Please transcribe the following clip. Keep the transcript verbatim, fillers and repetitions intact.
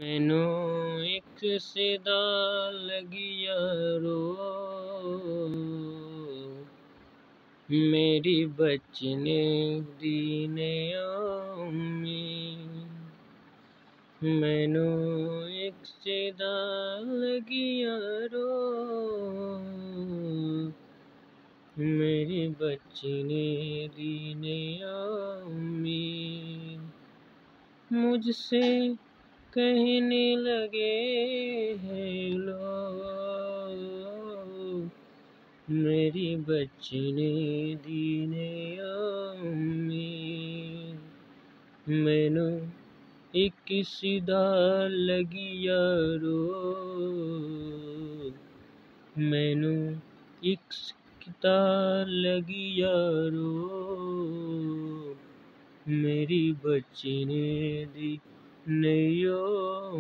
मैनू इक सिदा लगिया रो, मेरी बचने दी ने उम्मीद। मैनू इक सिदा लगिया रो, मेरी बचने दी ने उम्मीद। मुझसे कहने लगे हैं लोग, मेरी बचने दी ने उम्मीद। मैनू इक सिदा लगिया रो, मैनू इक सिदा लगिया रो, मेरी बचने दी नहीं